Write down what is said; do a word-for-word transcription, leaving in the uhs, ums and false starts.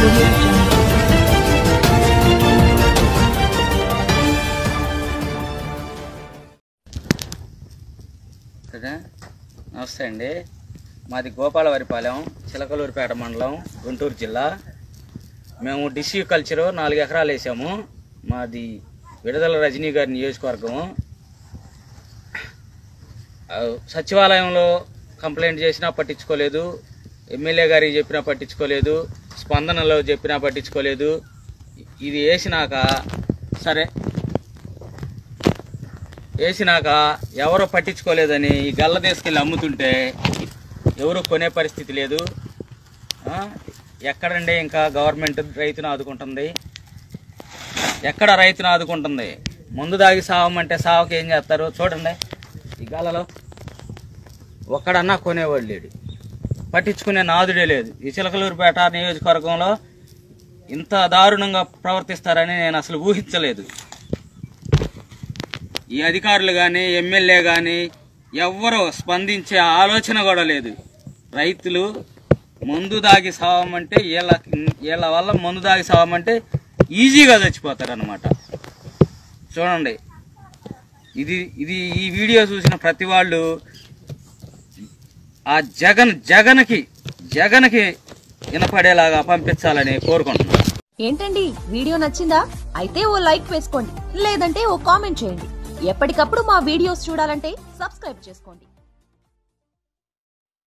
నమస్తే అండి, మాది గోపాలవరిపాలెం, చిలకలూరిపేట మండలం, గుంటూరు జిల్లా. మేము డిష్యూ కల్చరు నాలుగు ఎకరాలు వేసాము. మాది విడుదల రజనీ గారి నియోజకవర్గము. సచివాలయంలో కంప్లైంట్ చేసినా పట్టించుకోలేదు, ఎమ్మెల్యే గారికి చెప్పినా పట్టించుకోలేదు, స్పందనలో చెప్పినా పట్టించుకోలేదు. ఇది వేసినాక సరే వేసినాక ఎవరో పట్టించుకోలేదని ఈ గల్ల తీసుకెళ్ళి అమ్ముతుంటే ఎవరు కొనే పరిస్థితి లేదు. ఎక్కడండి ఇంకా గవర్నమెంట్ రైతును ఆదుకుంటుంది? ఎక్కడ రైతును ఆదుకుంటుంది? ముందు దాగి సావమంటే సావకి ఏం చేస్తారు చూడండి. ఈ గల్లలో ఒక్కడన్నా కొనేవాడు లేడు, పట్టించుకునే నాదుడే లేదు. ఈ చిలకలూరిపేట నియోజకవర్గంలో ఇంత దారుణంగా ప్రవర్తిస్తారని నేను అసలు ఊహించలేదు. ఈ అధికారులు కానీ ఎమ్మెల్యే కానీ ఎవ్వరూ స్పందించే ఆలోచన కూడా లేదు. రైతులు మందు దాగి సావమంటే వీళ్ళ వీళ్ళ వల్ల మందు దాగి సావమంటే ఈజీగా చచ్చిపోతారు అన్నమాట. చూడండి, ఇది ఇది ఈ వీడియో చూసిన ప్రతి వాళ్ళు ఆ జగన్ జగన్కి జగన్కి వినపడేలాగా పంపించాలని కోరుకుంటున్నాను. ఏంటండి, వీడియో నచ్చిందా? అయితే ఓ లైక్ వేసుకోండి, లేదంటే ఓ కామెంట్ చేయండి. ఎప్పటికప్పుడు మా వీడియోస్ చూడాలంటే సబ్స్క్రైబ్ చేసుకోండి.